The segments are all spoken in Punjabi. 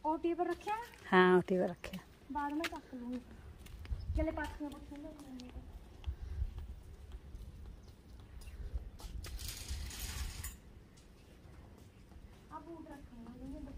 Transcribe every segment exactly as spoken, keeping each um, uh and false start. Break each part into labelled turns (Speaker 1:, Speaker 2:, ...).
Speaker 1: ओटी पर रखा।
Speaker 2: हाँ ओटी पर रखे
Speaker 1: बाद में चक लूंगी जले पाथियां पुछन अब बूट रखूंगा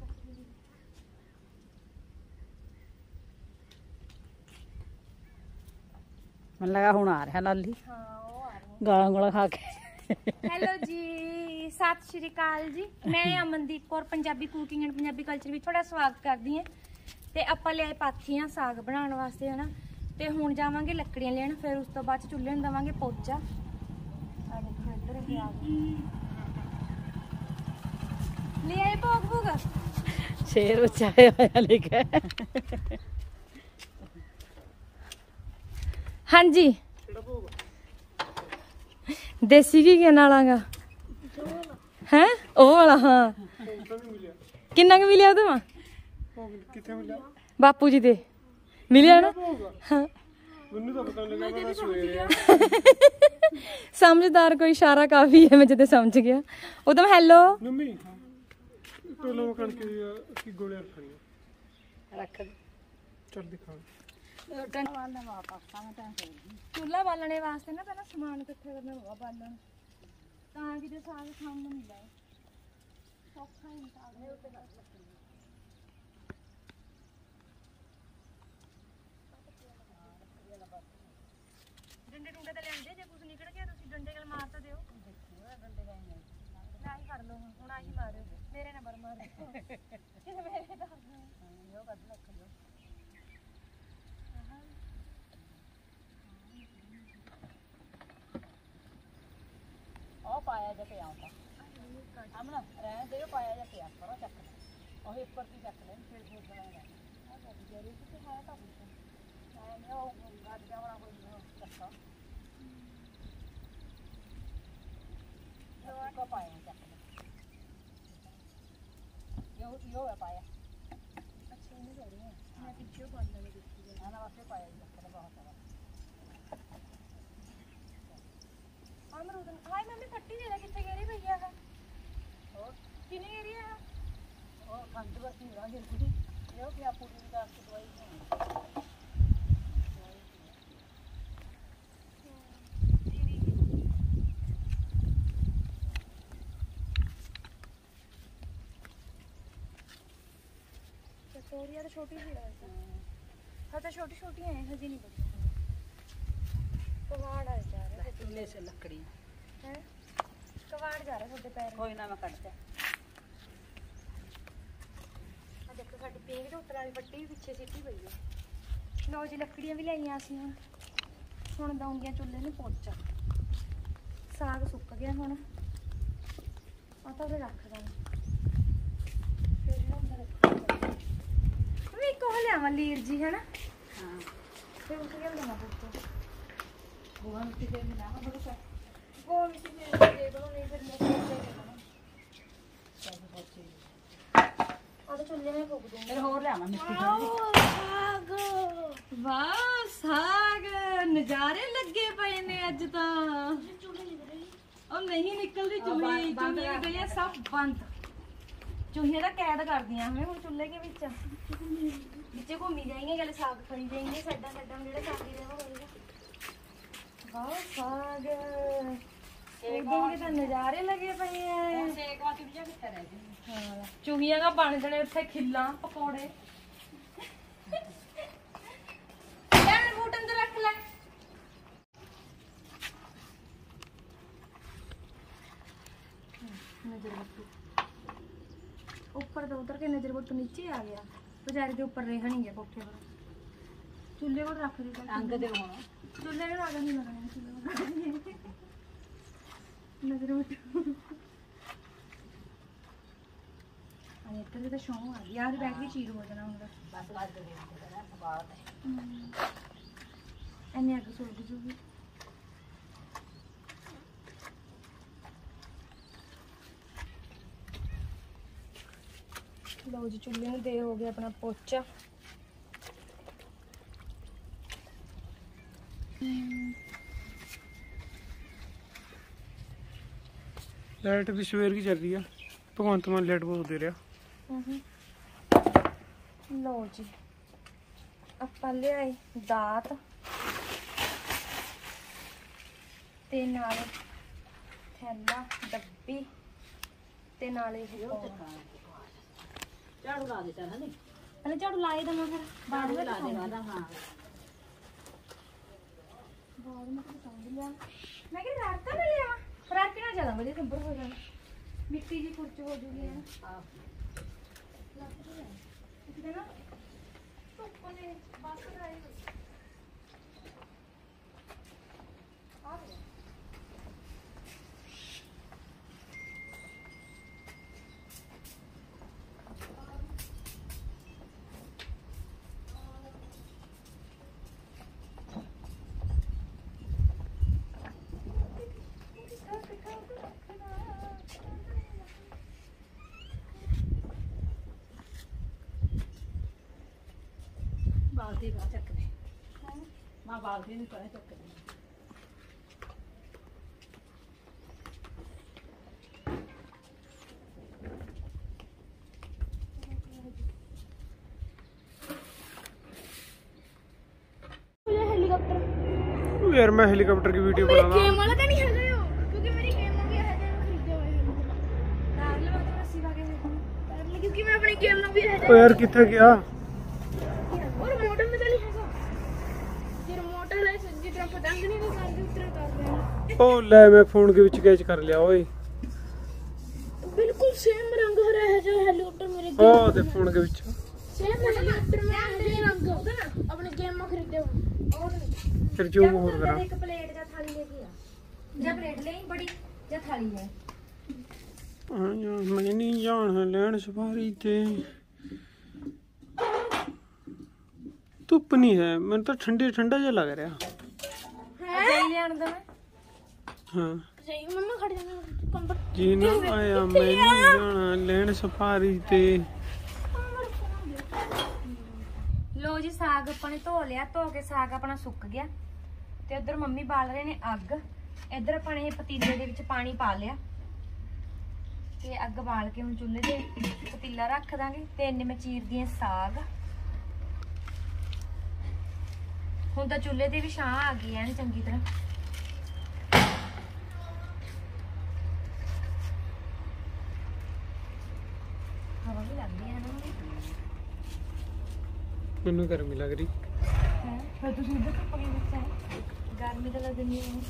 Speaker 2: मन लगा हूं आ रहा लाली।
Speaker 1: हाँ वो आ रही
Speaker 2: गाला गुला खा के।
Speaker 1: हेलो जी सत श्री अकाल जी मैं Amandeep Kaur Punjabi cooking and Punjabi culture भी थोड़ा स्वागत करदी हां ते आपां लिआए पाथियां साग बनाउण वास्ते है ना ते हुण जावांगे लकड़ियां लेण फिर उस तो बाद चुल्हे नूं देवांगे पोचा। आ देखो इधर भी आ गए ले आए भोग भोग
Speaker 2: शेर बच्चा आया लेके।
Speaker 1: हाँ जी देसी घी के नालांगा हैं ओ वाला हाँ किन्ना क मिलिया ओदे मां
Speaker 3: किथे मिला
Speaker 1: बापू जी दे मिलिया ना हाँ
Speaker 3: ਮੈਨੂੰ ਤਾਂ ਪਤਾ ਨਹੀਂ ਲੱਗਾ ਮੈਂ ਸਵੇਰੇ
Speaker 1: समझदार को इशारा काफी है मैं जदे समझ गया उदम हेलो
Speaker 3: ਮੰਮੀ ਪਹਿਲਾਂ ਉਹ ਕਣਕ ਦੀ ਕੀ ਗੋਲੀਆਂ ਰੱਖਣੀਆਂ
Speaker 2: रख
Speaker 3: ਚੱਲ ਦਿਖਾ
Speaker 1: चूल्हा बालने वास्ते ना पहला समान इकट्ठे करना होगा बालन तां कि ते साग खाण नूं मिले सौखा ही साग ने उत्ते कर डंडे डुंडे ते लेंदे जे कुछ निकल गया तुसी डंडे गल मार तो दियो डंडे गए नहीं ना ही कर लो हुण आही मारो मेरे ना बर मार मेरे दा यो कद रख लो
Speaker 2: पाया जा पे आऊंगा हम ना रहने दे पाया जा पे करो चक और ऊपर की चक ले फिर दूध बनाएगा आ जरूर से खाया था कुछ मैं वो गाड़ जावड़ा कोई चक्का यो को पाया चक ले यो यो है पाया अच्छा नहीं कर रही है मैं पीछे बंद में देखती है ना वास्ते पाया चक ले बहुत सारा अमरूद हाय मम्मी फट्टी दे दे किथे गिरी भैया है और किने गिरी है और खंड बस नहीं रहा गिर गई यो क्या पूरी का दवाई
Speaker 1: तोरिया तो छोटी सी है हाँ तो छोटी छोटी है हजी नहीं बड़ी कवाड़ आ जा रहा है
Speaker 2: चूल्हे से लकड़ी
Speaker 1: है कवाड़ जा रहा है छोटे पैर
Speaker 2: कोई ना मैं कटते
Speaker 1: आ देखो साडी पींग दे उत्तर वाली पट्टी भी पीछे सिੱਟੀ पई है लो जी लकड़ियां भी लाईਆਂ ਅਸੀਂ ਹੁਣ ਹੁਣ ਦਊਂਗੀਆਂ ਚੁੱਲ੍ਹੇ ਨੂੰ ਪੋਚਾ ਸਾਗ ਸੁੱਕ ਗਿਆ ਹੁਣ ਆ ਤਾਂ ਫਿਰ ਰੱਖ ਦਾਂਗੇ ਫਿਰ ਨਾ ਅੰਦਰ ਵੀ ਕੋਹ ਲਿਆਵਾਂ ਲੀਰ ਜੀ ਹੈ ਨਾ
Speaker 2: हाँ
Speaker 1: ਫਿਰ ਉੱਠ ਕੇ ਲਿਆਵਾਂ ਪੁੱਤ
Speaker 2: वो हम किसे मिला हम बोलो
Speaker 1: वो मिट्टी में दे दो नहीं फिर मैं सोच रही हूं
Speaker 2: सब बच्चे
Speaker 1: और चुल्हे में फूक दूंगी
Speaker 2: फिर और ले आना मिट्टी
Speaker 1: साग वाह साग नजारे लगे पे ने अज ता और नहीं निकलदी चूहे चूहे गए सब बंद चूहे दा कैद कर दिया हमें हुन चुल्हे के विच नीचे घूमी जाएंगे गले साग खड़ी जाएंगे साइडा साइडा में जेड़ा साग दे वो होएगा वाह साग एकदम के तो नजारे लगे पे हैं
Speaker 2: एक बात भी किथे रह गई
Speaker 1: हां चूहियां का बन जने उथे खिल्ला पकोड़े यार बूट अंदर रख ले नजर बट्टू ऊपर तो उतर के नजर बट्टू नीचे आ गया बेचारे के ऊपर रह नहीं गया कोठे पर चूल्हे को रख दी
Speaker 2: अंग दे होना
Speaker 1: चूल्हे में आग नहीं लगाना नजर बट्टू अरे इतने तो शौक आ गया यार बैग भी चीर हो जाना उनका
Speaker 2: बस बात दे देना बात है
Speaker 1: एने आगे सोल जूगी लो जी चूल्हे में दे हो गया अपना पोचा
Speaker 3: लाइट भी सवेर की चल रही है भगवंत मान लाइट बहुत दे रहा
Speaker 1: ਲਓ ਜੀ ਆਪਾਂ ਲਿਆਏ ਦਾਤ ਤੇ ਨਾਲੇ ਥੈਲਾ ਡੱਬੀ ਤੇ ਨਾਲੇ
Speaker 2: ਝਾੜੂ ਲਾ ਦੇ ਚੱਲ ਨਹੀਂ
Speaker 1: ਪਹਿਲੇ ਝਾੜੂ ਲਾਏ ਦਵਾਂ ਫਿਰ ਬਾਅਦ ਵਿੱਚ
Speaker 2: ਲਾ ਦੇਗਾ ਨਾ ਹਾਂ
Speaker 1: ਬਾਅਦ ਵਿੱਚ ਸਮਝ ਲਿਆ ਮੈਂ ਕਿ ਰਾਤ ਨਾ ਲਿਆ ਰਾਤ ਕਿਹਨਾਂ ਜ਼ਿਆਦਾ ਵਧੀਆ ਕੰਬਰ ਹੋ ਜਾਣਾ ਮਿੱਟੀ ਜੀ ਕੁਰਚ ਹੋ ਜੂਗੀ ਨਾ
Speaker 2: ਆਹ
Speaker 1: ਕਿਤੇ ਨਾ ਧੁੱਪ ਨੇ ਬਸ ਰਾਈ ਆ ਗਿਆ
Speaker 2: ਬਾਲਟੀ ਬਾਹਰ ਚੱਕ ਦੇ ਮਾਂ ਬਾਲਟੀ ਨੂੰ ਪਰੇ ਚੱਕ ਦੇ
Speaker 3: ओ यार मैं हेलीकॉप्टर की वीडियो बना रहा हूँ।
Speaker 1: वाला तो नहीं है यो क्योंकि मेरी गेम में भी है खरीदे हुए हैं कार ले मतलब सिवा के कार ले क्योंकि मैं अपनी गेम में भी है
Speaker 3: ओ यार किथे गया
Speaker 1: और मॉडल में तो नहीं है ये मॉडल है जितना पतंग नहीं वो कार के उतर उतार देना
Speaker 3: ओ ले मैं फोन के विच कैच कर लिया ओए
Speaker 1: बिल्कुल सेम रंग हो रहा है जो हेलीकॉप्टर मेरे
Speaker 3: ओ दे फोन के विच
Speaker 1: सेम हेलीकॉप्टर में है रंग होगा ना अपने गेम में खरीदे हुए और
Speaker 3: फिर जो और करा
Speaker 1: एक प्लेट या थाली लेके आ या प्लेट ले बड़ी या थाली है
Speaker 3: मैं नहीं जाना लैंड सफारी ते धुप नहीं है मैं तो ठंडी ठंडा जा लग रहा
Speaker 1: है ले आन दे
Speaker 3: हाँ
Speaker 1: सही मम्मा खड़ जाना कंफर्ट
Speaker 3: जी ना आया मैं नहीं जाना लैंड सफारी ते
Speaker 1: ਲੋ ਜੀ ਸਾਗ ਆਪਾਂ ਨੇ ਧੋ ਲਿਆ ਧੋ ਕੇ ਸਾਗ ਆਪਣਾ ਸੁੱਕ ਗਿਆ ਤੇ ਉਧਰ ਮੰਮੀ ਬਾਲ ਰਹੇ ਨੇ ਅੱਗ ਇੱਧਰ ਆਪਾਂ ਨੇ ਪਤੀਲੇ ਦੇ ਵਿੱਚ ਪਾਣੀ ਪਾ ਲਿਆ ਤੇ ਅੱਗ ਬਾਲ ਕੇ ਹੁਣ ਚੁੱਲ੍ਹੇ ਤੇ ਪਤੀਲਾ ਰੱਖ ਦਾਂਗੇ ਤੇ ਇੰਨੇ ਮੈਂ ਚੀਰਦੀ ਆਂ ਸਾਗ ਹੁਣ ਤਾਂ ਚੁੱਲ੍ਹੇ ਤੇ ਵੀ ਛਾਂ ਆ ਗਈ ਐਨ ਚੰਗੀ ਤਰ੍ਹਾਂ ਹਵਾ ਵੀ ਲੱਗਦੀ ਹੈ ਨਾ
Speaker 3: मैनू गर्मी लग रही
Speaker 1: है पर तुम इधर तो पकड़ सकते हैं गर्मी तो लग रही है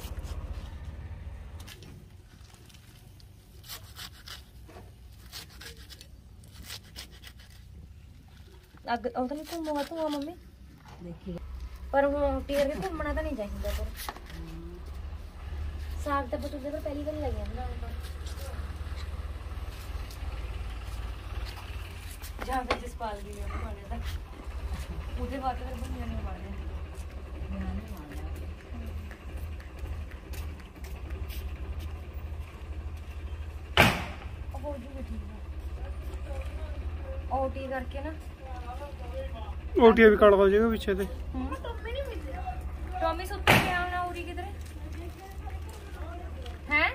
Speaker 1: अग ओ तो नहीं घूमूगा तू मम्मी
Speaker 2: ਦੇਖੀ
Speaker 1: पर हूं टीर के घूमना तो नहीं चाहिए पर साग तो बतूजे पर पहली बार लगे बनाने तो जहां पे जसपाल दी है बनाने तक ਉਹਦੇ ਬਾਅਦ ਫਿਰ ਬੰਦੇ ਨੇ ਮਾਰਿਆ ਉਹ ਹੋ ਜੂਗਾ ਠੀਕ ਹੈ ਓਟੀ ਕਰਕੇ ਨਾ
Speaker 3: ओटी भी काट दो पीछे ते
Speaker 1: टॉमी नहीं मिल टॉमी सुत्ते गया ना उरी किधर हैं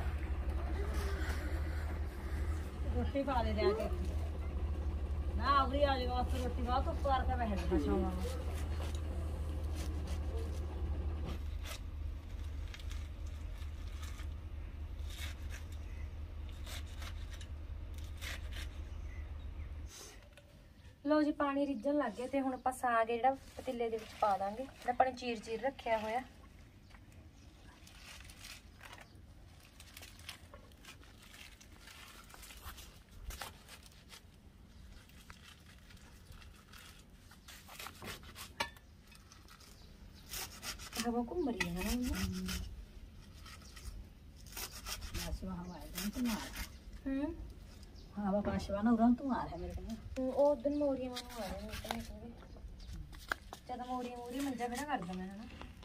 Speaker 2: ਰੋਟੀ ਪਾ ਦੇ ਲਿਆ ਕੇ ਨਾ ਆਵਰੀ ਆ ਜਾਏਗਾ ਉਸ ਰੋਟੀ ਬਾਅਦ ਤੋਂ ਪਾਰ ਕੇ ਬੈਠ ਜਾ ਸ਼ਾਮਾਂ
Speaker 1: ਲੋ ਜੀ ਪਾਣੀ ਰਿੱਝਣ ਲੱਗ ਗਿਆ ਤੇ ਹੁਣ ਆਪਾਂ ਸਾਗ ਜਿਹੜਾ ਪਤੀਲੇ ਦੇ ਵਿੱਚ ਪਾ ਦਾਂਗੇ ਜਿਹੜਾ ਆਪਾਂ ਨੇ ਚੀਰ ਚੀਰ ਰੱਖਿਆ ਹੋਇਆ हवा घूम रही है ना
Speaker 2: ਆਸ਼ਵਾ ਹਵਾ ਹੈ ਤੂੰ ਮਾਰ
Speaker 1: हम्म
Speaker 2: ਹਵਾ ਪਾਸ਼ਵਾ ਨਾ ਉਰਾਂ ਤੂੰ ਆ ਰਿਹਾ ਮੇਰੇ ਕੋਲ
Speaker 1: ਉਹ ਦਿਨ ਮੋਰੀਆਂ ਵਾਂਗੂ ਆ ਰਹੇ ਨੇ ਤਾਂ ਨਹੀਂ ਜਦ ਮੋਰੀਆਂ ਮੋਰੀ ਮੰਜਾ ਖੜਾ ਕਰ ਦਵਾਂ ਹਨਾ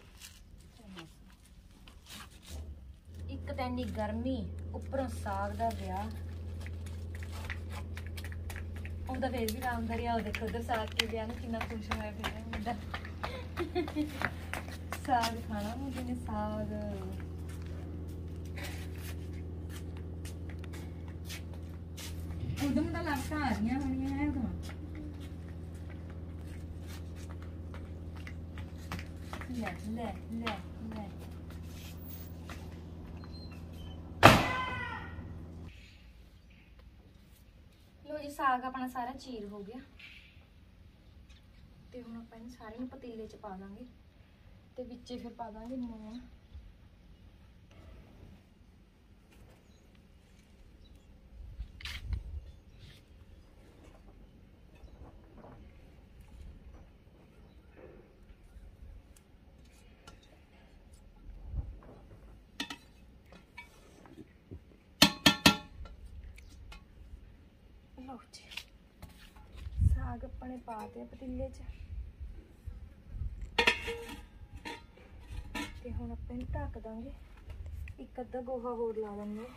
Speaker 1: ਇੱਕ ਤਾਂ ਇੰਨੀ ਗਰਮੀ ਉੱਪਰੋਂ ਸਾਗ ਦਾ ਵਿਆਹ ਉਹਦਾ ਫੇਰ ਵੀ ਕੰਮ ਕਰਿਆ ਉਹ ਦੇਖੋ ਉਧਰ ਸਾਗ ਕੇ ਵਿਆਹ ਨੂੰ ਕਿੰਨਾ ਖੁਸ਼ ਹੋਇਆ ਫਿਰ ਮੁੰਡਾ ਸਾਗ ਖਾਣਾ ਮੁੰਡੇ ਨੇ ਸਾਗ ਉਦੋਂ ਮੁੰਡਾ ਲੱਗਦਾ ਆ ਰਹੀਆਂ ਹੋਣੀਆਂ ਹੈ ਉਦੋਂ ਲੈ ਲੈ ਲੈ ਲੈ ਲੋ ਜੀ ਸਾਗ ਆਪਣਾ ਸਾਰਾ ਚੀਰ ਹੋ ਗਿਆ ਤੇ ਹੁਣ ਆਪਾਂ ਇਹਨੂੰ ਸਾਰੇ ਨੂੰ ਪਤੀਲੇ 'ਚ ਪਾ ਦਾਂਗੇ ਤੇ ਵਿੱਚੇ ਫਿਰ ਪਾ ਦਾਂਗੇ ਨੂਣ ਲਓ ਜੀ ਸਾਗ ਆਪਣੇ ਪਾ ਦਿਆ ਪਤੀਲੇ 'ਚ ਤੇ ਹੁਣ ਆਪਾਂ ਇਹਨੂੰ ਢੱਕ ਦਾਂਗੇ ਇੱਕ ਅੱਧਾ ਗੋਹਾ ਹੋਰ ਲਾ ਦਾਂਗੇ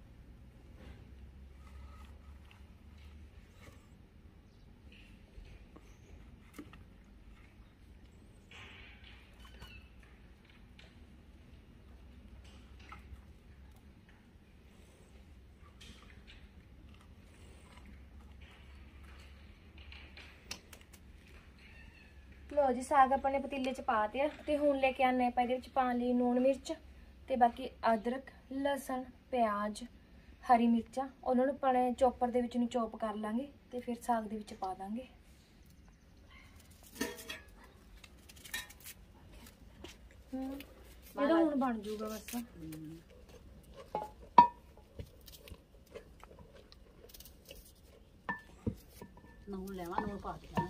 Speaker 1: ਲਓ ਜੀ ਸਾਗ ਆਪਣੇ ਪਤੀਲੇ 'ਚ ਪਾ ਦਿਆ ਤੇ ਹੁਣ ਲੈ ਕੇ ਆਨੇ ਆਪਾਂ ਇਹਦੇ ਵਿੱਚ ਪਾਣ ਲਈ ਨੂਣ ਮਿਰਚ ਤੇ ਬਾਕੀ ਅਦਰਕ ਲਸਣ ਪਿਆਜ਼ ਹਰੀ ਮਿਰਚਾਂ ਉਹਨਾਂ ਨੂੰ ਆਪਣੇ ਚੋਪਰ ਦੇ ਵਿੱਚ ਨੂੰ ਚੋਪ ਕਰ ਲਾਂਗੇ ਤੇ ਫਿਰ ਸਾਗ ਦੇ ਵਿੱਚ ਪਾ ਦਾਂਗੇ ਹੂੰ ਇਹਦਾ ਹੁਣ ਬਣ ਜਾਊਗਾ ਬਸ
Speaker 2: ਨੂਣ ਲੈਵਾ ਨੂਣ ਪਾ ਦੇਣਾ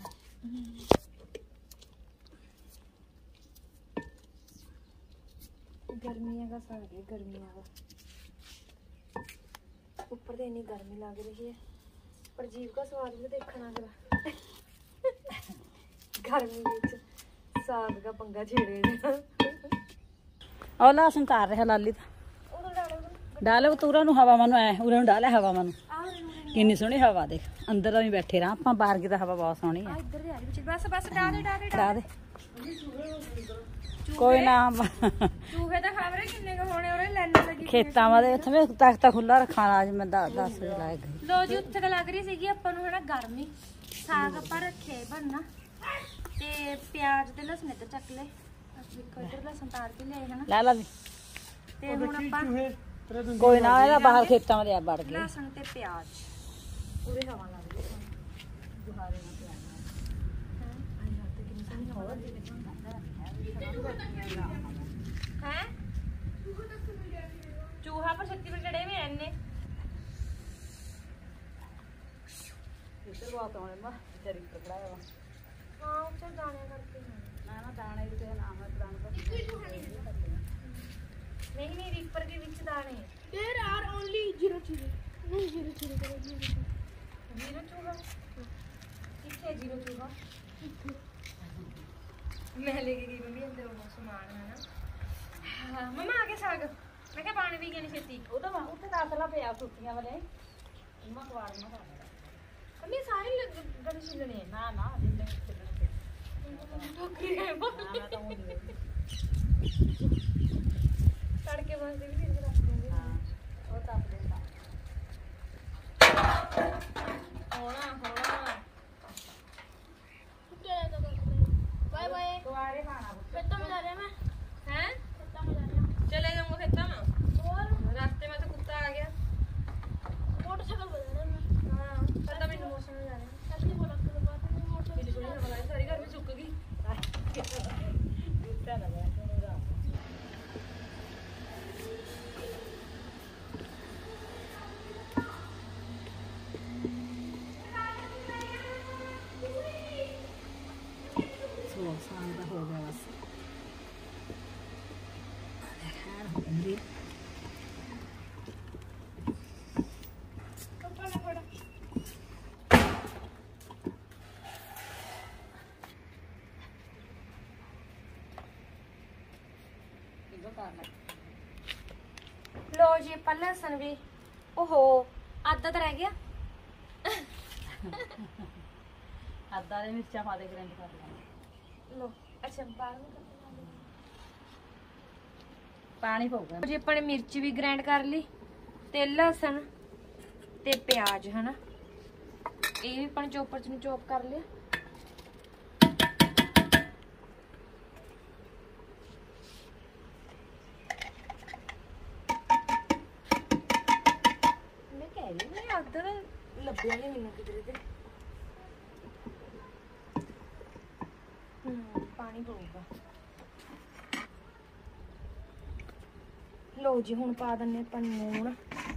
Speaker 1: गर्मियाँ का साग है गर्मियाँ का ऊपर से इतनी गर्मी लग रही है पर जीव का स्वाद भी देखना जरा गर्मी में साग का पंगा छेड़े
Speaker 2: और लहसुन तार रहा लाली डाले तूरा नु हवा मनु ऐ उरे नु डाले हवा मनु किन्नी सोहनी हवा देख अंदर भी बैठे रहा ਆਪਾਂ ਬਾਹਰ की तो हवा बहुत सोहनी है
Speaker 1: इधर दे आ रही बस बस डाल दे डाल दे
Speaker 2: डाल दे कोई ना
Speaker 1: चूहे ਤਾਂ ਖਬਰੇ ਕਿੰਨੇ ਕ ਹੋਣੇ ਉਹਰੇ ਲੈਣ ਲੱਗੀ
Speaker 2: ਖੇਤਾਂ ਵਾਲੇ ਉੱਥੇ ਵੀ ਤਖਤਾ ਖੁੱਲਾ ਰੱਖਣਾ ਅੱਜ ਮੈਂ ਦਸ ਵਜੇ ਲਾਇਆ ਗਈ
Speaker 1: ਲੋ ਜੀ ਉੱਥੇ ਕ ਲੱਗ ਰਹੀ ਸੀਗੀ ਆਪਾਂ ਨੂੰ ਹਨਾ ਗਰਮੀ ਸਾਗ ਆਪਾਂ ਰੱਖਿਆ ਬਣਨਾ ਤੇ ਪਿਆਜ਼ ਤੇ ਲਸਣ ਇੱਧਰ ਚੱਕ ਲੈ ਅਸੀਂ ਇੱਧਰ ਲਸਣ ਤਾਰ ਕੇ ਲਿਆਏ ਹਨਾ
Speaker 2: ਲੈ ਲਾ ਵੀ
Speaker 1: ਤੇ ਹੁਣ ਆਪਾਂ
Speaker 2: ਕੋਈ ਨਾ ਇਹਦਾ ਬਾਹਰ ਖੇਤਾਂ ਵਾਲੇ ਆ ਵੜ ਗਏ
Speaker 1: ਲਸਣ ਤੇ ਪਿਆਜ਼ ਪੂਰੇ ਹਵਾ ਲੱਗ ਰਹੀ ਹੈ ਗੁਹਾਰੇ ਨਾਲ ਪਿਆਜ਼ ਹਾਂ ਆਈ ਹੱਥ ਕਿੰਨੀ ਸੋਹਣੀ ਹਵਾ ਲੱਗ ਰਹੀ ਹੈ चूहा पर छत्ती पर चढ़े हुए हैं इन्ने
Speaker 2: इधर बहुत होने में तेरी पकड़ा है
Speaker 1: हां उधर दाने करके
Speaker 2: ना ना दाने के नाम है दाने पर
Speaker 1: नहीं नहीं रीपर के बीच दाने
Speaker 4: there are only zero zero नहीं जीरो जीरो करो जीरो
Speaker 1: जीरो चूहा कितने जीरो चूहा मैं लेके गई मम्मी अंदर वो सामान है ना हां मम्मा आगे साग मैं क्या पानी भी नहीं छेती
Speaker 2: ਉਹ ਤਾਂ ਉੱਥੇ ਕਾਸਲਾ ਪਿਆ ਸੁੱਕੀਆਂ ਵਾਲੇ ਇੰਨਾ ਕਵਾੜ ਨਾ ਕਰ
Speaker 1: मम्मी सारे गन छिलने
Speaker 2: ਨਾ ਨਾ ਦਿੰਦੇ
Speaker 1: ठोकरी है
Speaker 2: ਨਾ ਤਾਂ ਉਹ ਨਹੀਂ
Speaker 1: तड़के वास्ते भी फिर रख दूंगी
Speaker 2: ਹਾਂ ਉਹ ਤਾਂ ਦੇਤਾ
Speaker 1: होना होना
Speaker 4: बाय बाय
Speaker 2: ਕੁਆੜੇ ਖਾਣਾ
Speaker 4: खेतों में जा रहे हैं मैं
Speaker 1: हैं
Speaker 4: खेतों में जा रहे हैं
Speaker 1: चले जाऊंगा खेता में
Speaker 4: और
Speaker 1: रास्ते में तो कुत्ता आ गया
Speaker 4: मोटरसाइकिल बजा रहे हैं मैं
Speaker 1: हाँ पता मैंने मौसम में जाने
Speaker 4: ऐसे बोला करो बात है
Speaker 1: मेरी
Speaker 4: मोटरसाइकिल
Speaker 1: थोड़ी हवा लगी सारी घर में सूख गई
Speaker 2: ਦਿੱਤਾ ਨਾ ਮੈਂ ਤੁਹਾਨੂੰ ਦਾ ਸੋ ਸਾਂ ਦਾ ਹੋ ਗਿਆ ਬਸ ਦੇਖਾਂ ਹੋ ਗਈ
Speaker 1: लो जी पर लहसन भी ओहो आधा तो रह गया
Speaker 2: ਅੱਧਾ ਦੇ ਮਿਰਚਾਂ ਪਾ ਦੇ ਗ੍ਰਾਈਂਡ ਕਰ ਲੈਣਾ
Speaker 1: लो अच्छा बाहर में करते
Speaker 2: ਪਾਣੀ ਪਊਗਾ
Speaker 1: जी अपने मिर्च भी ग्राइंड कर ली ते लहसन ते प्याज है ना ये भी अपन चॉपर च चॉप कर लिया ਲੱਭਿਆ ਨਹੀਂ ਮੈਨੂੰ ਕਿਧਰੇ ਤੇ। ਹੂੰ ਪਾਣੀ ਪਊਗਾ। ਲਓ ਜੀ ਹੁਣ ਪਾ ਦਿੰਨੇ ਆਪਾਂ ਲੂਣ।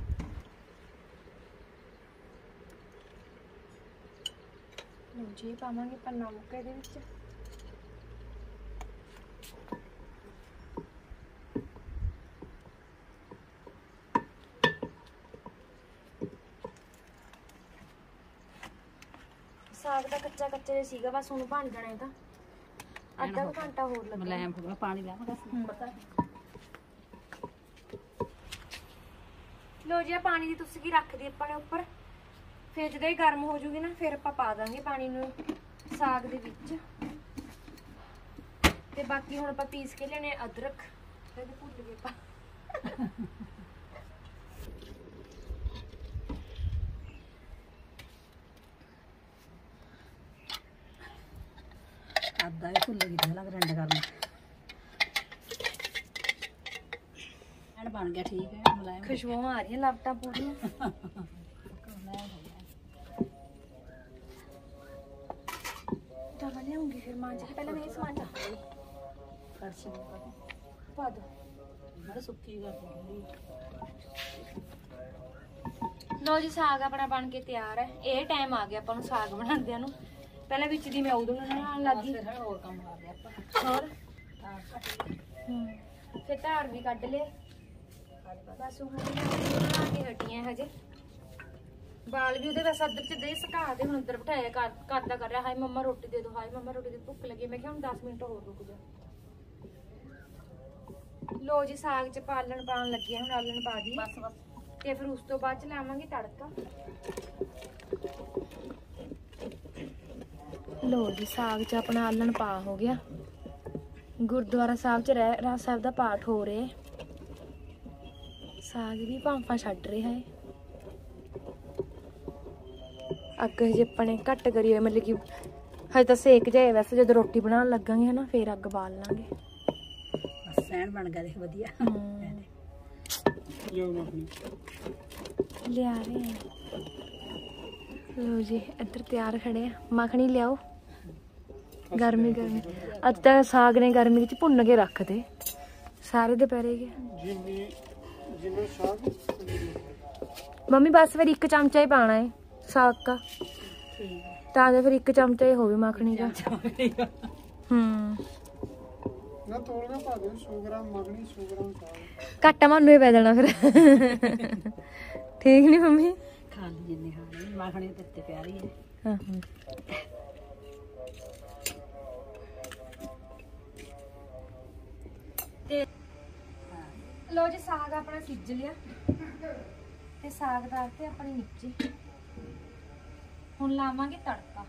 Speaker 1: ਲਓ ਜੀ ਪਾਵਾਂਗੇ ਆਪਾਂ ਨਮਕ ਇਹਦੇ ਵਿੱਚ। ਸਾਗ ਦਾ ਕੱਚਾ ਕੱਚਾ ਜਿਹਾ ਸੀਗਾ, ਬਸ ਹੁਣ ਬਣ ਜਾਣਾ ਇਹਦਾ। ਅੱਧਾ ਕੁ ਘੰਟਾ ਹੋਰ ਲੱਗਣਾ।
Speaker 2: ਮਲਾਇਮ ਹੋ ਗਿਆ ਪਾਣੀ ਲਾਵਾਂਗਾ ਪਤਾ।
Speaker 1: ਲੋ ਜੀ ਆ ਪਾਣੀ ਦੀ ਤੁਸਕੀ ਰੱਖਦੀ ਆਪਾਂ ਨੇ ਉੱਪਰ, ਫਿਰ ਜਦੋਂ ਇਹ ਗਰਮ ਹੋ ਜੂਗੀ ਨਾ ਫਿਰ ਆਪਾਂ ਪਾ ਦਾਂਗੇ ਪਾਣੀ ਨੂੰ ਸਾਗ ਦੇ ਵਿੱਚ। ਤੇ ਬਾਕੀ ਹੁਣ ਆਪਾਂ ਪੀਸ ਕੇ ਲੈਣੇ ਅਦਰਕ, ਇਹਦੇ ਭੁੱਲ ਗਏ ਆਪਾਂ।
Speaker 2: ਅੱਧਾ ਇਹ ਭੁੱਲ ਗਈ ਪਹਿਲਾਂ ਗਰੰਡ ਕਰਨਾ। ਐਨ ਬਣ ਗਿਆ ਠੀਕ ਹੈ ਮਲਾਇਮ।
Speaker 1: ਖੁਸ਼ਬੂਆਂ ਆ ਰਹੀਆਂ ਲਪਟਾਂ ਪੂਰੀਆਂ। ਤਵਾ ਲਿਆਉਂਗੀ ਫਿਰ ਮਾਂਜ ਕੇ, ਪਹਿਲਾਂ ਮੈਂ ਇਹ ਸਮਾਨ ਚੱਕ ਲਈ
Speaker 2: ਕੜਛੀ
Speaker 1: ਪਾ ਦੋ।
Speaker 2: ਬੜਾ ਸੁੱਕੀ ਕਰ ਦਿੰਦੀ।
Speaker 1: ਲੋ ਜੀ ਸਾਗ ਆਪਣਾ ਬਣ ਕੇ ਤਿਆਰ ਹੈ। ਇਹ ਟਾਈਮ ਆ ਗਿਆ ਆਪਾਂ ਨੂੰ ਸਾਗ ਬਣਾਉਂਦਿਆਂ ਨੂੰ। ਪਹਿਲਾਂ ਵਿੱਚ ਦੀ ਮੈਂ ਉਦੋਂ ਬਣਾਉਣ ਲੱਗੀ,
Speaker 2: ਫਿਰ ਹੋਰ ਕੰਮ ਕਰਦੇ ਆਪਾਂ।
Speaker 1: ਹੋਰ
Speaker 2: ਤਾਂ ਕੱਟ ਲਈ।
Speaker 1: ਹੂੰ ਫਿਰ ਧਾਰ ਵੀ ਕੱਢ ਲਏ। ਬਸ ਹੁਣ ਬਣਾ ਕੇ ਹਟੀਆਂ ਹਜੇ। ਬਾਲ ਵੀ ਉਹਦੇ ਬਸ ਅੰਦਰ ਚ ਦੇ ਸੁਕਾ ਦੇ, ਹੁਣ ਅੰਦਰ ਬਿਠਾਇਆ ਕਰ ਕਰਦਾ ਕਰ ਰਿਹਾ, ਹਾਏ ਮੰਮਾ ਰੋਟੀ ਦੇ ਦੋ, ਹਾਏ ਮੰਮਾ ਰੋਟੀ ਦੇ, ਭੁੱਖ ਲੱਗੀ। ਮੈਂ ਕਿਹਾ ਹੁਣ ਦਸ ਮਿੰਟ ਹੋਰ ਰੁਕ ਜਾ। ਲੋ ਜੀ ਸਾਗ ਚ ਪਾਲਣ ਪਾਉਣ ਲੱਗੇ, ਹੁਣ ਆਲਣ ਪਾ ਦੀ
Speaker 2: ਬਸ ਬਸ।
Speaker 1: ਤੇ ਫਿਰ ਉਸ ਤੋਂ ਬਾਅਦ ਚ ਲਾਵਾਂਗੇ ਤੜਕਾ। ਲੋ ਜੀ ਸਾਗ ਚ ਆਪਣਾ ਆਲਣ ਪਾ ਹੋ ਗਿਆ। ਗੁਰਦੁਆਰਾ ਸਾਹਿਬ ਚ ਰਹਿਰਾਸ ਸਾਹਿਬ ਦਾ ਪਾਠ ਹੋ ਰਿਹਾ। ਸਾਗ ਵੀ ਭਾਂਫਾ ਛੱਡ ਰਿਹਾ ਹੈ। ਅੱਗ ਹਜੇ ਆਪਾਂ ਨੇ ਘੱਟ ਕਰੀ ਹੋਈ, ਮਤਲਬ ਕਿ ਹਜੇ ਤਾਂ ਸੇਕ ਜਾਏ। ਵੈਸੇ ਜਦੋਂ ਰੋਟੀ ਬਣਾਉਣ ਲੱਗਾਂਗੇ ਹਨਾ ਫੇਰ ਅੱਗ ਬਾਲ ਲਾਂਗੇ।
Speaker 2: ਬਸ ਸੈਣ ਬਣ ਗਿਆ ਦੇਖ ਵਧੀਆ।
Speaker 1: ਲਿਆ ਰਹੇ ਆ। ਲੋ ਜੀ ਇੱਧਰ ਤਿਆਰ ਖੜੇ ਆ। ਮੱਖਣੀ ਲਿਆਓ। ਗਰਮੀ ਗਰਮੀ ਅੱਜ ਤਾਂ ਸਾਗ ਨੇ ਗਰਮੀ ਵਿੱਚ ਭੁੰਨ ਕੇ ਰੱਖਦੇ ਸਾਰੇ ਦੁਪਹਿਰੇ ਕੇ। ਮੰਮੀ ਬਸ ਫਿਰ ਇੱਕ ਚਮਚਾ ਹੀ ਪਾਣਾ ਹੈ ਸਾਗ का, ਤਾਂ ਜੇ ਫਿਰ ਇੱਕ ਚਮਚਾ ਹੀ ਹੋਵੇ ਮੱਖਣੀ ਦਾ। ਹੂੰ
Speaker 3: ਨਾ ਤੋੜਨਾ ਪਾ ਦਿਓ। ਸੌ ਗ੍ਰਾਮ ਮੱਖਣੀ, ਸੌ ਗ੍ਰਾਮ ਸਾਗ।
Speaker 1: ਘੱਟਾ ਮਾਨੂੰ ਹੀ ਪੈ ਜਾਣਾ ਫਿਰ। ਠੀਕ ਨਹੀਂ ਮੰਮੀ?
Speaker 2: ਖਾ ਲਈ ਜਿੰਨੇ ਖਾਣੇ। ਮੱਖਣੀ ਤੇ ਤੇ ਪਿਆਰੀ ਹੈ।
Speaker 1: ਹਾਂ ਤੇ ਲੋ ਜੀ ਸਾਗ ਆਪਣਾ ਸਿੱਜ ਲਿਆ ਤੇ ਸਾਗ ਦਾ ਤੇ ਆਪਣੀ ਨੀਚੇ ਹੁਣ ਲਾਵਾਂਗੇ ਤੜਕਾ।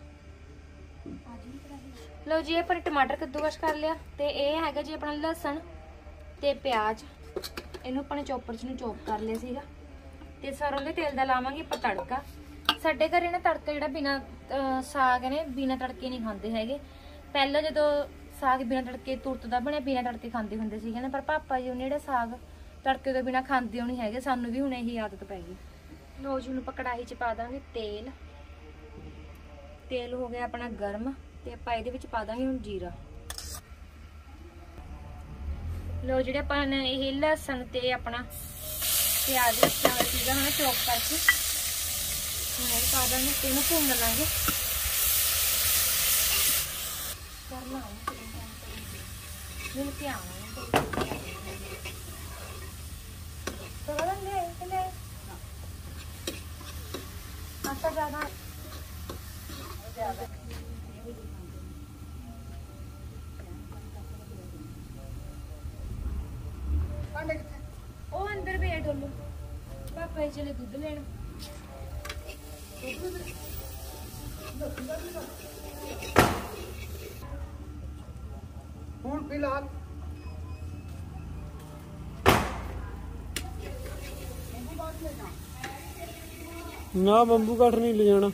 Speaker 1: ਲੋ ਜੀ ਆਪਾਂ ਟਮਾਟਰ ਕੱਦੂਕਸ ਕਰ ਲਿਆ ਤੇ ਇਹ ਹੈਗਾ ਜੀ ਆਪਣਾ ਲਸਣ ਤੇ ਪਿਆਜ਼। ਇਹਨੂੰ ਆਪਾਂ ਨੇ ਚੋਪਰ ਚ ਨੂੰ ਚੋਪ ਕਰ ਲਿਆ ਸੀਗਾ। ਤੇ ਸਰੋਂ ਦੇ ਤੇਲ ਦਾ ਲਾਵਾਂਗੇ ਆਪਾਂ ਤੜਕਾ। ਸਾਡੇ ਘਰੇ ਨਾ ਤੜਕਾ ਜਿਹੜਾ ਬਿਨਾ ਸਾਗ ਨੇ ਬਿਨਾ ਤੜਕੇ ਨਹੀਂ ਖਾਂਦੇ ਹੈਗੇ। ਪਹਿਲਾਂ ਜਦੋਂ ਸਾਗ ਬਿਨਾ ਤੜਕੇ ਤੁਰਤ ਦਾ ਬਣਿਆ ਬਿਨਾ ਤੜਕੇ ਖਾਂਦੇ ਹੁੰਦੇ ਸੀਗੇ ਨਾ, ਪਰ ਪਾਪਾ ਜੀ ਉਹਨੇ ਜਿਹੜਾ ਸਾਗ ਤੜਕੇ ਤੋਂ ਬਿਨਾ ਖਾਂਦੇ ਨਹੀਂ ਹੈਗੇ। ਸਾਨੂੰ ਵੀ ਹੁਣ ਇਹੀ ਆਦਤ ਪੈ ਗਈ। ਲੋ ਜੀ ਹੁਣ ਆਪਾਂ ਕੜਾਹੀ ਚ ਪਾ ਦਾਂਗੇ ਤੇਲ। ਤੇਲ ਹੋ ਗਿਆ ਆਪਣਾ ਗਰਮ ਤੇ ਆਪਾਂ ਇਹਦੇ ਵਿੱਚ ਪਾ ਦਾਂਗੇ ਹੁਣ ਜੀਰਾ। ਲੋ ਜਿਹੜੇ ਆਪਾਂ ਨੇ ਇਹ ਲਸਣ ਤੇ ਆਪਣਾ ਪਿਆਜ਼ ਰੱਖਿਆ ਹੋਇਆ ਸੀਗਾ ਹਨਾ ਚੌਪ ਕਰਕੇ, ਹੁਣ ਇਹ ਪਾ ਦਾਂਗੇ ਤੇ ਇਹਨੂੰ ਭੁੰਨ ਲਾਂਗੇ। ਕਰਨਾ ਮੈਨੂੰ ਧਿਆਨ ਥੋੜਾ ਲੈ ਲੈ ਆਟਾ ਜ਼ਿਆਦਾ ਜ਼ਿਆਦਾ ਉਹ ਅੰਦਰ ਬੈਠ ਲੋ। ਪਾਪਾ ਜੀ ਚਲੇ ਦੁੱਧ ਲੈਣ।
Speaker 3: ਹੁਣ ਫਿਲਹਾਲ ਨਾ ਬੰਬੂ ਕਾਠ ਨਹੀਂ ਲੈ ਜਾਣਾ।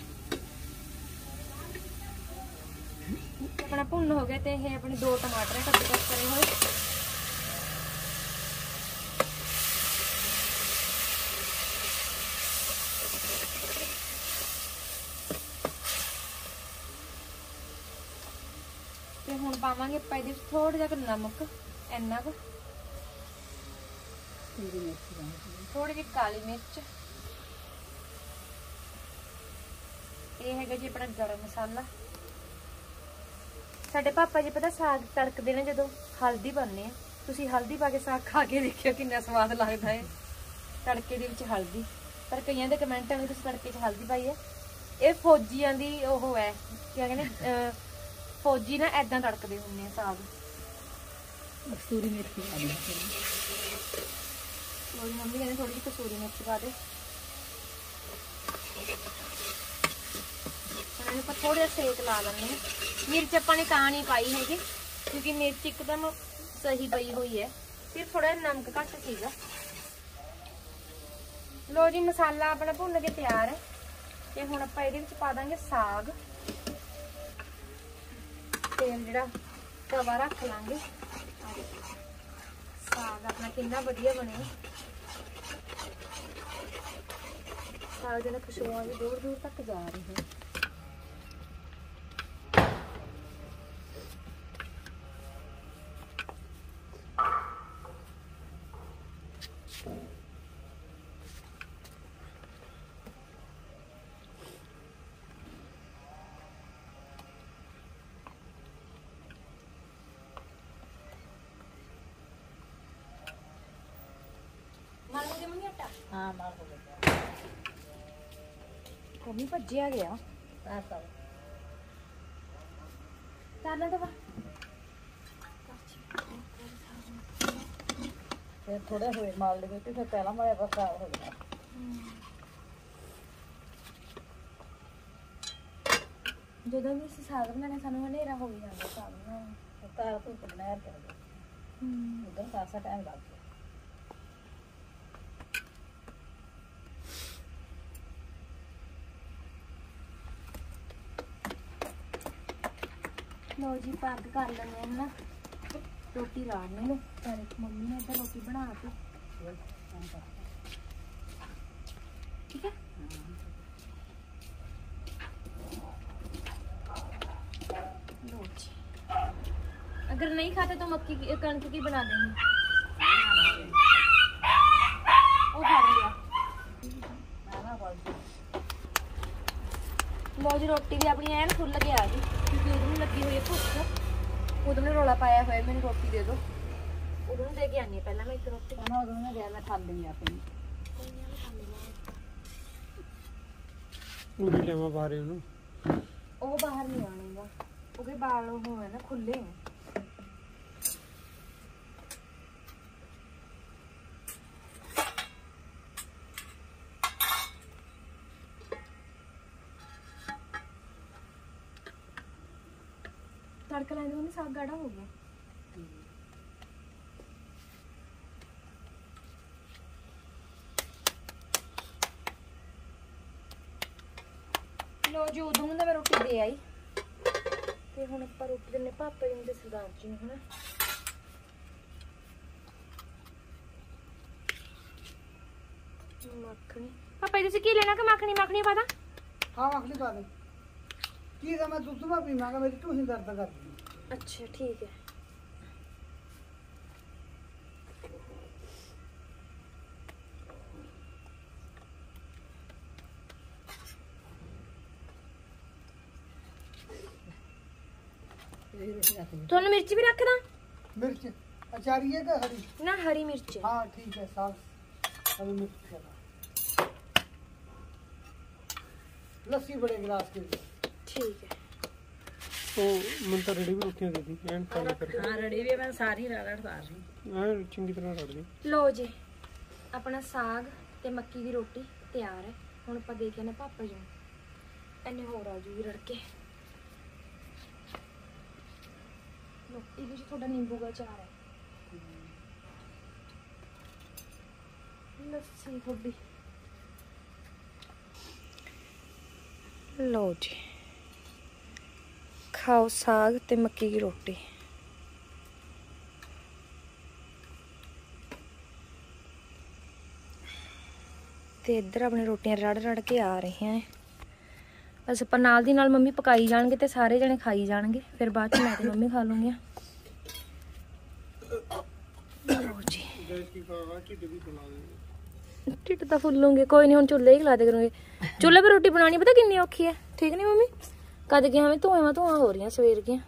Speaker 1: ਆਪਣਾ ਭੁੰਨ ਹੋ ਗਿਆ ਤੇ ਇਹ ਆਪਣੇ ਦੋ ਟਮਾਟਰ ਕੱਟ-ਕੱਟ ਕਰੇ ਹੋਏ। पावांगे ਆਪਾਂ ਇਹਦੇ ਵਿੱਚ ਥੋੜਾ ਜਿਹਾ ਨਮਕ ਇੰਨਾ ਕੁ थोड़ी जी काली मिर्च ये है जी अपना गरम मसाला साडे पापा जी पता साग तड़कते ने जो हल्दी पाने तुसी हल्दी पा के साग खा के देखियो कितना स्वाद लगता है तड़के दे विच हल्दी पर कईयां दे कमेंटां में तुसी तड़के च हल्दी पाई है ये फौजियां दी ओह है क्या कहने फौजी ना ऐदां तड़कदे हुंदे साग
Speaker 2: कसूरी मेथी पा दी
Speaker 1: और मम्मी कहने थोड़ी कसूरी मिर्च पा दे पर थोड़ा सेक ला लेंगे मिर्च अपने तां नहीं पाई है क्योंकि मिर्च एकदम सही पई हुई है सिर्फ थोड़ा नमक घट सीगा। लो जी मसाला अपना भुन के तैयार है ते हुण आपां इहदे विच पा दांगे साग तेल जिहड़ा तवा रख लांगे साग अपना कितना वधिया बने साग जिहड़ा खुशबुआं भी दूर दूर तक जा रही है।
Speaker 2: हाँ मार हो गया
Speaker 1: कमी भज्जिया गया करना तो
Speaker 2: फिर थोड़े हुए मार लगे फिर पहला मारे बस हो गया
Speaker 1: ਜਦੋਂ ਵੀ ਅਸੀਂ ਸਾਗ ਬਣਾਉਣਾ ਸਾਨੂੰ ਹਨੇਰਾ ਹੋ ਜਾਂਦਾ ਸਾਗ ਬਣਾਉਣ
Speaker 2: तार तो पकना है कर उधर खासा टाइम लग गया
Speaker 1: लो जी पग कर लेंगे है ना रोटी राड़ने लो मम्मी ने इधर रोटी बना दी ठीक है लो जी अगर नहीं खाते तो मक्की की कणक की बना देंगे वो खा लिया लो जी रोटी भी अपनी एन फुल के आ गई क्योंकि उधर लगी हुई है भुख उधर ने रौला पाया हुआ है मैंने रोटी दे दो उधर दे के आनी है पहले मैं एक रोटी
Speaker 2: ना उधर ने गया मैं खा लेंगे अपनी
Speaker 3: पूरी टाइम बाहर ही हूं
Speaker 1: वो बाहर नहीं आनेगा ओके बाल हो है ना खुले हैं तड़का लाने में साग गाढ़ा हो गया लो जी उदों मैं रोटी दे आई ते हुण आपां रोटी देने पापा जी ते सरदार जी नूं है मक्खनी पापा जी की लेना कि मक्खनी मक्खनी पता
Speaker 2: हाँ मखनी पा दे की दा मैं दूध में पीवांगा मेरी टूही दर्द कर दी
Speaker 1: अच्छा ठीक है थोड़ा मिर्च भी रख दा
Speaker 2: मिर्च अचारी है क्या हरी
Speaker 1: ना हरी मिर्च है
Speaker 2: हाँ ठीक है साग हरी मिर्च चला लस्सी बड़े गिलास के
Speaker 1: ठीक है
Speaker 3: ओ मन तो रेडी भी रोटियां दे दी एंड खाली करके
Speaker 2: हाँ रेडी भी मैं सारी राड़ा उतार रही
Speaker 3: हां चंगी तरह रड़ दी
Speaker 1: लो जी अपना साग ते मक्की दी रोटी तैयार है हुण ਆਪਾਂ ਦੇ ਕੇ ਨਾ ਪਾਪਾ ਜੀ ਐਨੇ ਹੋਰ ਆ ਜੂਗੀ ਰੜਕੇ ਲੋ ਇਹਦੇ ਵਿੱਚ ਥੋੜਾ ਨਿੰਬੂ ਦਾ ਅਚਾਰ ਹੈ ਲੱਸੀ ਥੋੜੀ लो जी खाओ साग ते मक्की की रोटी ते इधर अपनी रोटियां रड़ रड़ के आ रही हैं बस ਆਪਾਂ ਨਾਲ ਦੀ ਨਾਲ ਮੰਮੀ ਪਕਾਈ ਜਾਣਗੇ ਤੇ ਸਾਰੇ ਜਣੇ ਖਾਈ ਜਾਣਗੇ, ਫਿਰ ਬਾਅਦ ਚ ਮੈਂ ਤੇ ਮੰਮੀ ਖਾ ਲੂੰਗੇ। ਲਓ ਜੀ ਢਿੱਡ ਤਾਂ ਫੁੱਲੂਗੇ, ਕੋਈ ਨਹੀਂ ਹੁਣ ਚੁੱਲ੍ਹੇ ਹੀ ਖਿਲਾ ਦੇ ਕਰੂੰਗੇ। ਚੁੱਲ੍ਹੇ 'ਤੇ ਰੋਟੀ ਬਣਾਉਣੀ ਪਤਾ ਕਿੰਨੀ ਔਖੀ ਹੈ, ਠੀਕ ਨਹੀਂ ਮੰਮੀ? ਕਦ ਗਿਆ ਮੈਂ ਧੂਆਂ ਧੂਆਂ ਹੋ ਰਹੀਆਂ ਸਵੇਰ ਦੀਆਂ।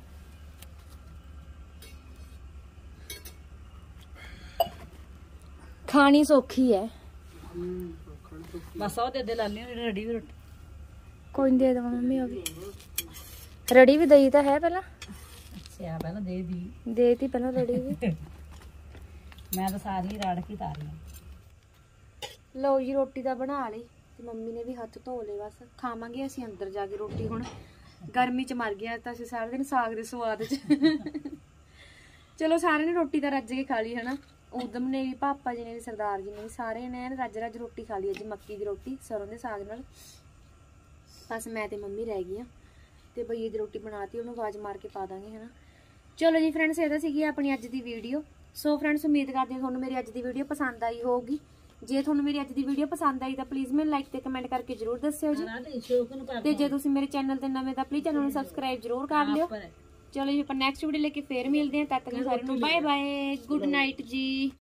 Speaker 1: ਖਾਣੀ ਸੌਖੀ ਹੈ
Speaker 2: ਬਸ ਉਹ ਦੇ ਦੇ ਲਾਲੀ ਨੂੰ ਰੜੀ ਵੀ ਰੋਟੀ
Speaker 1: ਕੋਈ ਨਹੀਂ ਦੇ ਦੇਵਾਂ ਮੰਮੀ। ਉਹ ਵੀ ਰੜੀ ਵੀ ਦਈ ਤਾਂ ਹੈ ਪਹਿਲਾਂ,
Speaker 2: ਅੱਛਾ ਪਹਿਲਾਂ ਦੇ ਦੀ
Speaker 1: ਦੇਤੀ ਪਹਿਲਾਂ ਰੜੀ ਵੀ।
Speaker 2: ਮੈਂ ਤਾਂ ਸਾਰੀ ਰੜ ਕੇ ਤਾਰੀ।
Speaker 1: ਲਓ ਜੀ ਰੋਟੀ ਤਾਂ ਬਣਾ ਲਈ ਤੇ ਮੰਮੀ ਨੇ ਵੀ ਹੱਥ ਧੋ ਲਏ, ਬਸ ਖਾਵਾਂਗੇ ਅਸੀਂ ਅੰਦਰ ਜਾ ਕੇ ਰੋਟੀ। ਹੁਣ ਗਰਮੀ ਚ ਮਰ ਗਿਆ ਤਾਂ ਅਸੀਂ ਸਾਰਾ ਦਿਨ ਸਾਗ ਦੇ ਸਵਾਦ ਚ। ਚਲੋ ਸਾਰਿਆਂ ਨੇ ਰੋਟੀ ਤਾਂ ਰੱਜ ਕੇ ਖਾ ਲਈ ਹਨਾ, ਉਦਮ ਨੇ ਵੀ, ਪਾਪਾ ਜੀ ਨੇ ਵੀ, ਸਰਦਾਰ ਜੀ ਨੇ ਵੀ, ਸਾਰਿਆਂ ਨੇ ਰੱਜ ਰੱਜ ਰੋਟੀ ਖਾ ਲਈ ਅੱਜ, ਮੱਕੀ ਦੀ ਰੋਟੀ ਸਰੋਂ ਦੇ ਸਾਗ ਨਾਲ। ਬਸ ਮੈਂ ਤੇ ਮੰਮੀ ਰਹਿ ਗਈਆਂ ਤੇ ਬਈਏ ਦੀ ਰੋਟੀ ਬਣਾਤੀ, ਉਹਨੂੰ ਆਵਾਜ਼ ਮਾਰ ਕੇ ਪਾ ਦਾਂਗੇ ਹਨਾ। ਚਲੋ ਜੀ ਫਰੈਂਡਸ, ਇਹ ਤਾਂ ਸੀਗੀ ਆਪਣੀ ਅੱਜ ਦੀ ਵੀਡੀਓ। ਸੋ ਫਰੈਂਡਸ ਉਮੀਦ ਕਰਦੇ ਹਾਂ ਤੁਹਾਨੂੰ ਮੇਰੀ ਅੱਜ ਦੀ ਵੀਡੀਓ ਪਸੰਦ ਆਈ ਹੋਊਗੀ। ਜੇ ਤੁਹਾਨੂੰ ਮੇਰੀ ਅੱਜ ਦੀ ਵੀਡੀਓ ਪਸੰਦ ਆਈ ਤਾਂ ਪਲੀਜ਼ ਮੈਨੂੰ ਲਾਈਕ ਤੇ ਕਮੈਂਟ ਕਰਕੇ ਜਰੂਰ ਦੱਸਿਓ ਜੀ, ਤੇ ਜੇ ਤੁਸੀਂ ਮੇਰੇ ਚੈਨਲ ਤੇ ਨਵੇਂ ਤਾਂ ਪਲੀਜ਼ ਚੈਨਲ ਨੂੰ ਸਬਸਕ੍ਰਾਈਬ ਜਰੂਰ ਕਰ ਲਿਓ। ਚਲੋ ਜੀ ਆਪਾਂ ਨੈਕਸਟ ਵੀਡੀਓ ਲੈ ਕੇ ਫੇਰ ਮਿਲਦੇ ਹਾਂ, ਤਦ ਤੱਕ ਸਾਰਿਆਂ ਨੂੰ ਬਾਏ ਬਾਏ, ਗੁੱਡ ਨਾਈਟ ਜੀ।